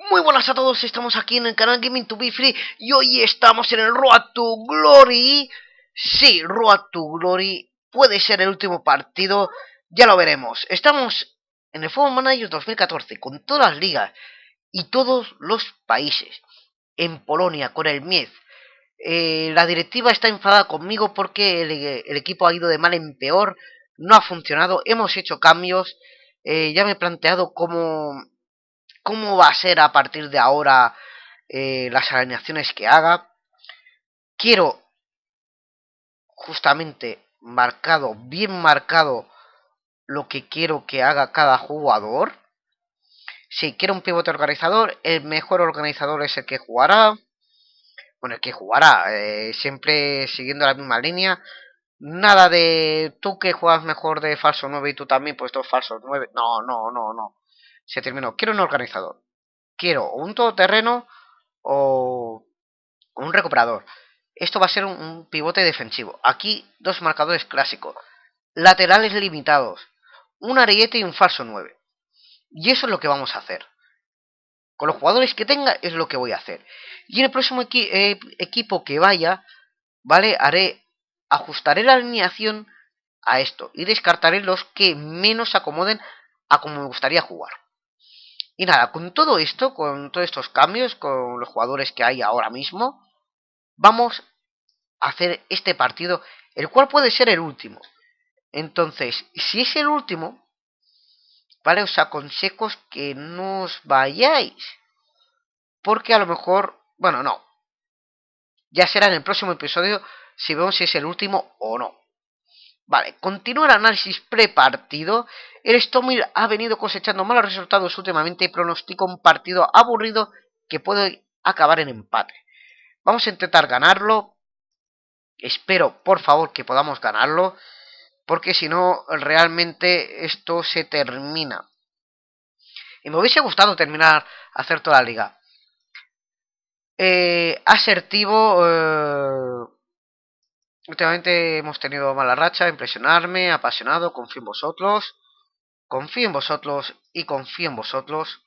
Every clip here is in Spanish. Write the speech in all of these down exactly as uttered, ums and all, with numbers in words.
Muy buenas a todos, estamos aquí en el canal Gaming to be Free y hoy estamos en el Road to Glory. Sí, Road to Glory puede ser el último partido, ya lo veremos. Estamos en el Football Manager dos mil catorce con todas las ligas y todos los países. En Polonia, con el Miez. Eh, la directiva está enfadada conmigo porque el, el equipo ha ido de mal en peor, no ha funcionado, hemos hecho cambios, eh, ya me he planteado cómo... cómo va a ser a partir de ahora eh, las alineaciones que haga. Quiero justamente marcado, bien marcado lo que quiero que haga cada jugador. Si quiero un pivote organizador, el mejor organizador es el que jugará. Bueno, el que jugará, eh, siempre siguiendo la misma línea. Nada de tú que juegas mejor de falso nueve y tú también, pues dos falsos nueve. No, no, no, no. Se terminó. Quiero un organizador. Quiero un todoterreno o un recuperador. Esto va a ser un, un pivote defensivo. Aquí dos marcadores clásicos. Laterales limitados. Un ariete y un falso nueve. Y eso es lo que vamos a hacer. Con los jugadores que tenga es lo que voy a hacer. Y en el próximo equi eh, equipo que vaya, ¿vale? Haré, ajustaré la alineación a esto. Y descartaré los que menos se acomoden a como me gustaría jugar. Y nada, con todo esto, con todos estos cambios, con los jugadores que hay ahora mismo, vamos a hacer este partido, el cual puede ser el último. Entonces, si es el último, vale, os aconsejo que no os vayáis. Porque a lo mejor, bueno, no. Ya será en el próximo episodio si vemos si es el último o no. Vale, continúa el análisis prepartido. El Stomir ha venido cosechando malos resultados últimamente y pronostica un partido aburrido que puede acabar en empate. Vamos a intentar ganarlo. Espero, por favor, que podamos ganarlo. Porque si no, realmente esto se termina. Y me hubiese gustado terminar, hacer toda la liga. Eh, asertivo. Eh, últimamente hemos tenido mala racha. Impresionarme, apasionado, confío en vosotros. Confío en vosotros y confío en vosotros.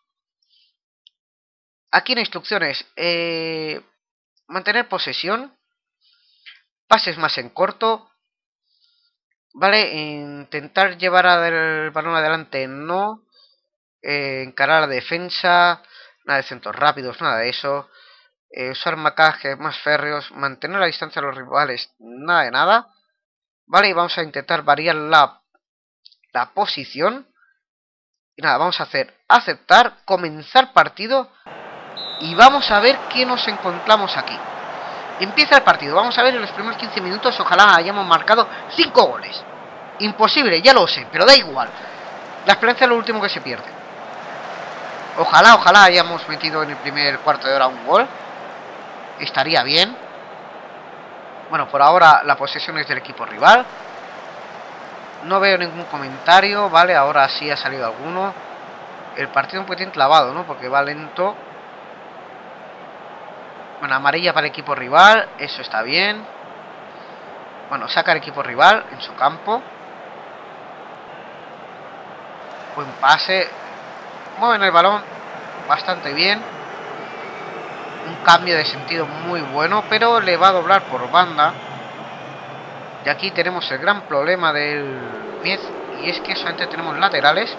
Aquí en instrucciones. Eh, mantener posesión. Pases más en corto. Vale, intentar llevar el balón adelante no. Eh, encarar la defensa. Nada de centros rápidos, nada de eso. Eh, usar marcajes más férreos. Mantener la distancia de los rivales, nada de nada. Vale, y vamos a intentar variar la, la posición. Y nada, vamos a hacer aceptar, comenzar partido. Y vamos a ver qué nos encontramos aquí. Empieza el partido, vamos a ver en los primeros quince minutos. Ojalá hayamos marcado cinco goles. Imposible, ya lo sé, pero da igual. La esperanza es lo último que se pierde. Ojalá, ojalá hayamos metido en el primer cuarto de hora un gol. Estaría bien. Bueno, por ahora la posesión es del equipo rival. No veo ningún comentario, vale, ahora sí ha salido alguno. El partido un poquitín clavado, ¿no? Porque va lento. Bueno, amarilla para el equipo rival, eso está bien. Bueno, saca el equipo rival en su campo. Buen pase. Mueven el balón bastante bien. Un cambio de sentido muy bueno, pero le va a doblar por banda. Y aquí tenemos el gran problema del Miez, y es que solamente tenemos laterales.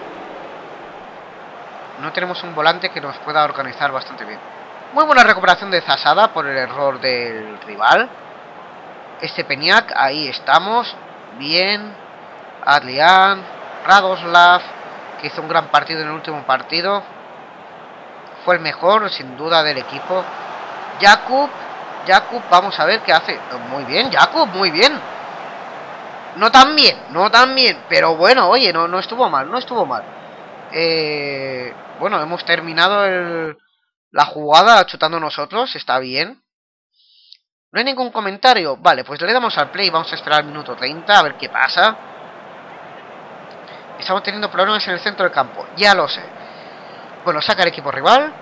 No tenemos un volante que nos pueda organizar bastante bien. Muy buena recuperación de Zasada por el error del rival. Este Peñac, ahí estamos. Bien. Adlian, Radoslav, que hizo un gran partido en el último partido. Fue el mejor, sin duda, del equipo. Jakub, Jakub, vamos a ver qué hace. Muy bien, Jakub, muy bien. No tan bien, no tan bien. Pero bueno, oye, no, no estuvo mal, no estuvo mal. Eh, bueno, hemos terminado el... la jugada chutando nosotros, está bien. No hay ningún comentario. Vale, pues le damos al play. Vamos a esperar al minuto treinta a ver qué pasa. Estamos teniendo problemas en el centro del campo, ya lo sé. Bueno, saca el equipo rival.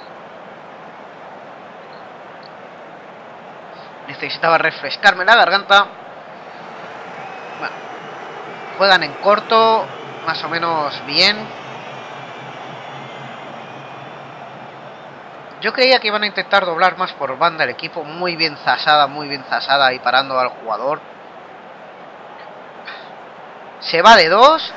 Necesitaba refrescarme la garganta. Bueno, juegan en corto, más o menos bien. Yo creía que iban a intentar doblar más por banda el equipo. Muy bien zasada, muy bien zasada y parando al jugador. Se va de dos.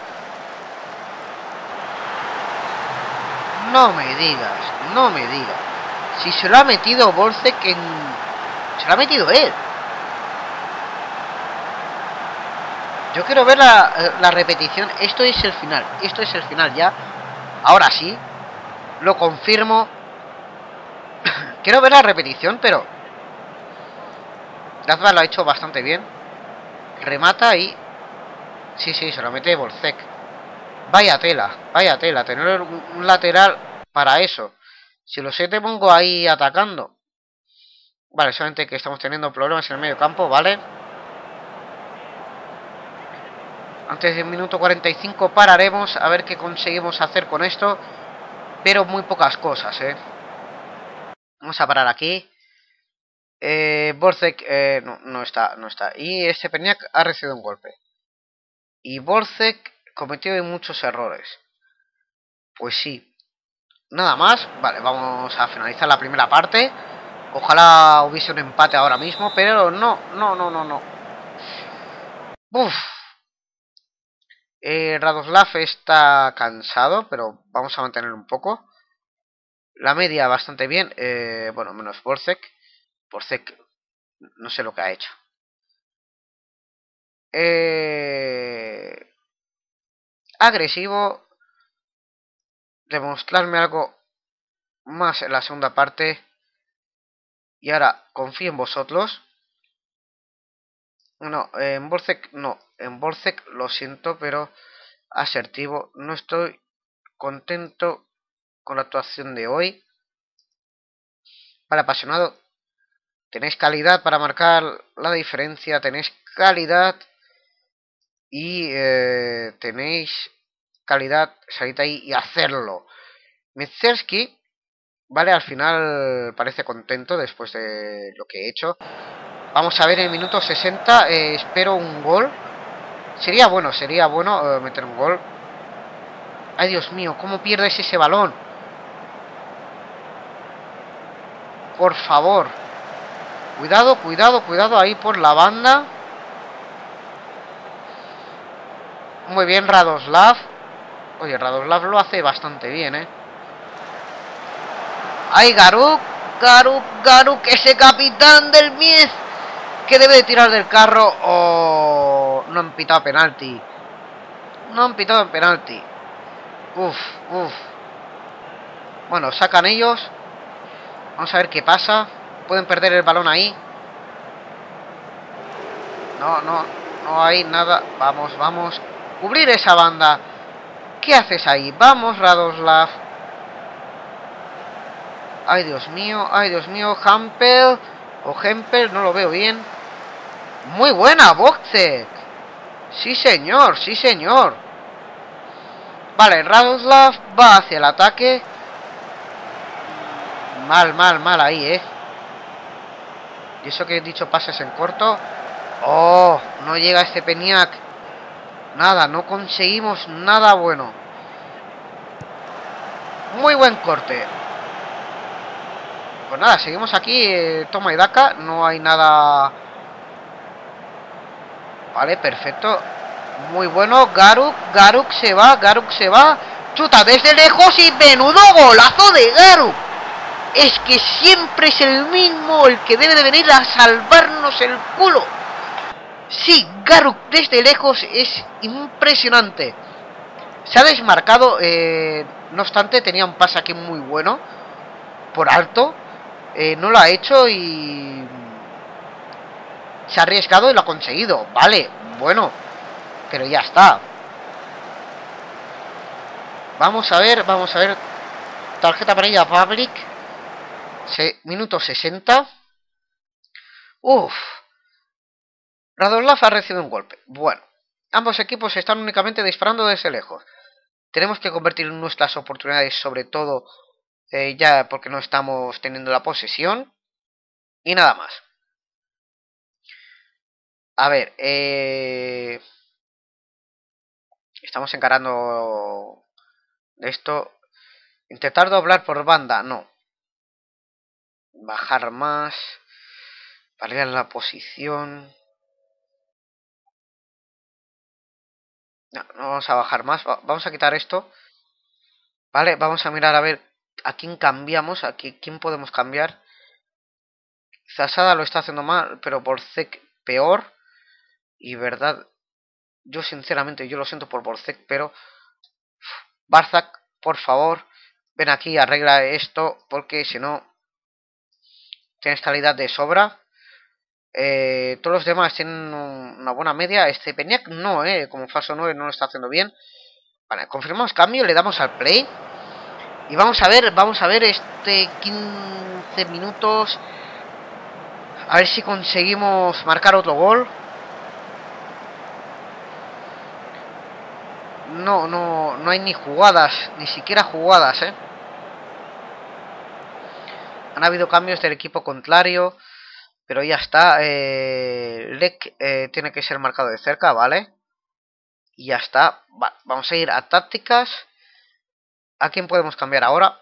No me digas, no me digas. Si se lo ha metido Borcek en... Se lo ha metido él. Yo quiero ver la, la repetición. Esto es el final. Esto es el final ya. Ahora sí. Lo confirmo. Quiero ver la repetición, pero... Gazba lo ha hecho bastante bien. Remata y... Sí, sí, se lo mete Borcek. Vaya tela, vaya tela. Tener un lateral para eso. Si lo sé, te pongo ahí atacando. Vale, solamente que estamos teniendo problemas en el medio campo, ¿vale? Antes del minuto cuarenta y cinco pararemos a ver qué conseguimos hacer con esto. Pero muy pocas cosas, ¿eh? Vamos a parar aquí. Eh, Borcek eh, no, no está, no está. Y Stepeniak ha recibido un golpe. Y Borcek cometió muchos errores. Pues sí. Nada más. Vale, vamos a finalizar la primera parte. Ojalá hubiese un empate ahora mismo. Pero no, no, no, no, no. Uf. Eh, Radoslav está cansado, pero vamos a mantener un poco. La media bastante bien. Eh, bueno, menos Borcek. Borcek no sé lo que ha hecho. Eh, agresivo. Demostrarme algo más en la segunda parte. Y ahora confío en vosotros. No, en Borcek no. En Borcek lo siento, pero asertivo. No estoy contento con la actuación de hoy. Para apasionado. Tenéis calidad para marcar la diferencia. Tenéis calidad. Y eh, tenéis calidad. Salid ahí y hacerlo. Mizerski, vale, al final parece contento después de lo que he hecho. Vamos a ver en el minuto sesenta. Eh, espero un gol. Sería bueno, sería bueno eh, meter un gol. Ay, Dios mío, ¿cómo pierdes ese balón? Por favor. Cuidado, cuidado, cuidado ahí por la banda. Muy bien, Radoslav. Oye, Radoslav lo hace bastante bien, ¿eh? ¡Ay, Garuk! Garuk, Garuk, ese capitán del Mies que debe de tirar del carro. O oh, no han pitado penalti. No han pitado penalti. Uf, uf. Bueno, sacan ellos. Vamos a ver qué pasa. Pueden perder el balón ahí. No, no, no hay nada. Vamos, vamos. Cubrir esa banda. ¿Qué haces ahí? Vamos, Radoslav. Ay, Dios mío, ay, Dios mío. Hampel o Hempel, no lo veo bien. Muy buena, Borcek. Sí, señor, sí, señor. Vale, Radoslav va hacia el ataque. Mal, mal, mal ahí, eh. Y eso que he dicho pases en corto. Oh, no llega este Stepeniak. Nada, no conseguimos nada bueno. Muy buen corte. Pues nada, seguimos aquí. Eh, toma y daca. No hay nada. Vale, perfecto. Muy bueno. Garuk, Garuk se va, Garuk se va. Chuta desde lejos y menudo golazo de Garuk. Es que siempre es el mismo el que debe de venir a salvarnos el culo. Sí, Garuk desde lejos es impresionante. Se ha desmarcado, eh, no obstante tenía un pase aquí muy bueno. Por alto. Eh, no lo ha hecho y... Se ha arriesgado y lo ha conseguido. Vale, bueno. Pero ya está. Vamos a ver, vamos a ver. Tarjeta amarilla Public. Se, minuto sesenta. Uff. Radoslav ha recibido un golpe. Bueno, ambos equipos están únicamente disparando desde lejos. Tenemos que convertir nuestras oportunidades, sobre todo eh, ya porque no estamos teniendo la posesión. Y nada más. A ver, eh... estamos encarando esto. Intentar doblar por banda, no. bajar más. Variar la posición. No, no vamos a bajar más. Vamos a quitar esto. Vale, vamos a mirar a ver a quién cambiamos. A quién podemos cambiar. Zasada lo está haciendo mal, pero Borzek peor. Y verdad, yo sinceramente, yo lo siento por Borzek, pero... Barzak, por favor, ven aquí, arregla esto, porque si no... Tienes calidad de sobra. Eh, todos los demás tienen una buena media. Este Peniak no, eh, como falso nueve no lo está haciendo bien. Vale, confirmamos cambio, le damos al play. Y vamos a ver, vamos a ver este quince minutos. A ver si conseguimos marcar otro gol. No, no, no hay ni jugadas, ni siquiera jugadas, eh. Han habido cambios del equipo contrario, pero ya está. Eh, Lek eh, tiene que ser marcado de cerca, ¿vale? Y ya está. Va, vamos a ir a tácticas. ¿A quién podemos cambiar ahora?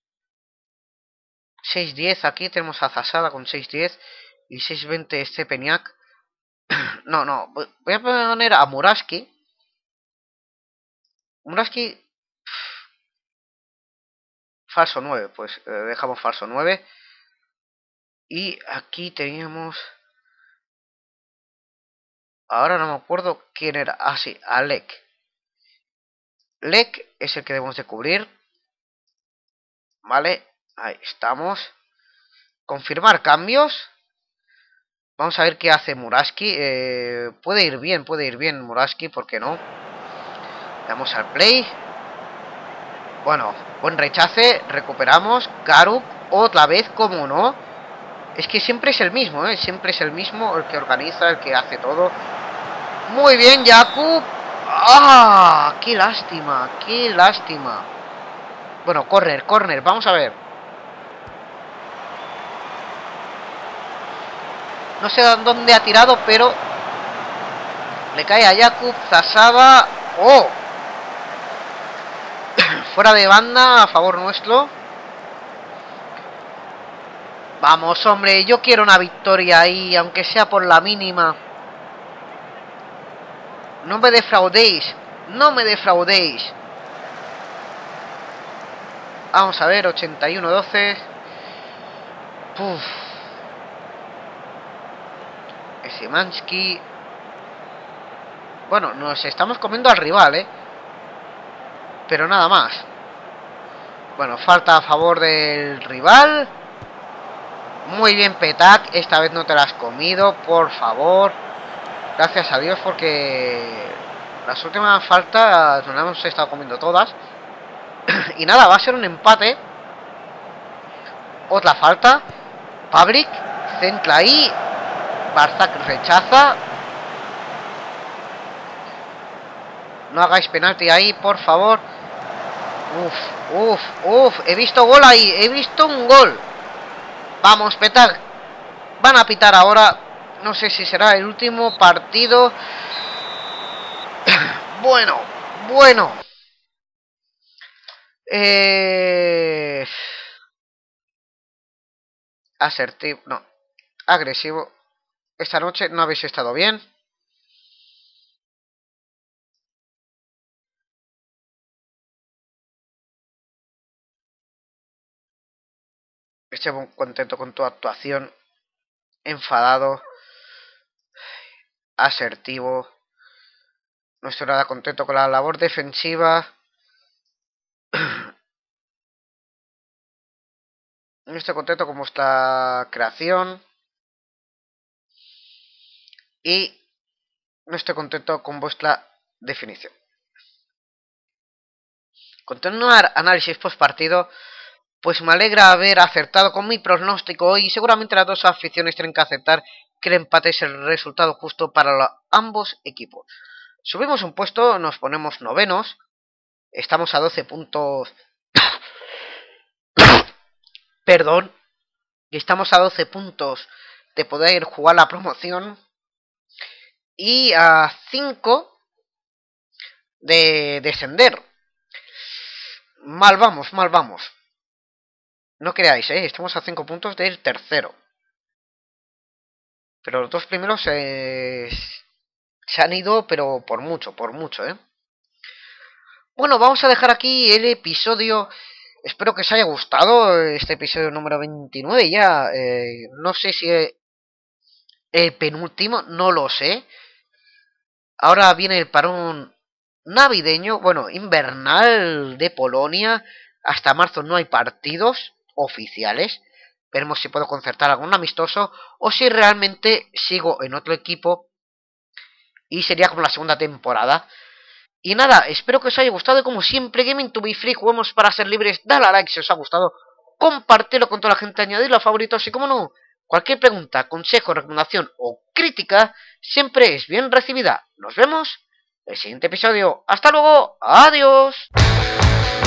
seis diez, aquí tenemos a Zasada con seis diez y seis veinte este Peniak. No, no, voy a poner a Muraski. Muraski... Falso nueve, pues eh, dejamos falso nueve. Y aquí teníamos... Ahora no me acuerdo quién era. Ah, sí, Alec. Lek es el que debemos de cubrir. Vale, ahí estamos. Confirmar cambios. Vamos a ver qué hace Muraski. Eh, puede ir bien, puede ir bien Muraski, ¿por qué no? Damos al play. Bueno, buen rechace. Recuperamos. Garuk, otra vez, como no. Es que siempre es el mismo, ¿eh? Siempre es el mismo, el que organiza, el que hace todo. Muy bien, Jakub. ¡Ah! ¡Qué lástima! ¡Qué lástima! Bueno, corner, corner, vamos a ver. No sé dónde ha tirado, pero... Le cae a Jakub, Zasada. ¡Oh! Fuera de banda, a favor nuestro. Vamos, hombre, yo quiero una victoria ahí, aunque sea por la mínima. No me defraudéis, no me defraudéis. Vamos a ver, ochenta y uno doce. Puf. Szymanski. Bueno, nos estamos comiendo al rival, ¿eh? Pero nada más. Bueno, falta a favor del rival. Muy bien, Petak. Esta vez no te la has comido, por favor. Gracias a Dios, porque las últimas faltas nos las hemos estado comiendo todas. Y nada, va a ser un empate. Otra falta. Pavlik centra ahí. Barzak rechaza. No hagáis penalti ahí, por favor. Uf, uf, uf. He visto gol ahí. He visto un gol. Vamos, Petak. Van a pitar ahora. No sé si será el último partido. Bueno, bueno. Eh... Asertivo. No. Agresivo. Esta noche no habéis estado bien. Estoy muy contento con tu actuación. Enfadado. Asertivo. No estoy nada contento con la labor defensiva. No estoy contento con vuestra creación. Y no estoy contento con vuestra definición. Continuar análisis post partido. Pues me alegra haber acertado con mi pronóstico y seguramente las dos aficiones tienen que aceptar que el empate es el resultado justo para la, ambos equipos. Subimos un puesto, nos ponemos novenos. Estamos a doce puntos. Perdón. Estamos a doce puntos de poder jugar la promoción. Y a cinco de descender. Mal vamos, mal vamos. No creáis, ¿eh? Estamos a cinco puntos del tercero. Pero los dos primeros eh, se han ido, pero por mucho, por mucho, ¿eh? Bueno, vamos a dejar aquí el episodio. Espero que os haya gustado este episodio número veintinueve ya. Eh, no sé si el penúltimo, no lo sé. Ahora viene el parón navideño, bueno, invernal de Polonia. Hasta marzo no hay partidos oficiales. Veremos si puedo concertar algún amistoso o si realmente sigo en otro equipo y sería como la segunda temporada. Y nada, espero que os haya gustado. Y como siempre, Gaming to be Free, juguemos para ser libres. Dale a like si os ha gustado. Compartirlo con toda la gente, añadirlo a favoritos. Y como no, cualquier pregunta, consejo, recomendación o crítica siempre es bien recibida. Nos vemos en el siguiente episodio. Hasta luego. Adiós.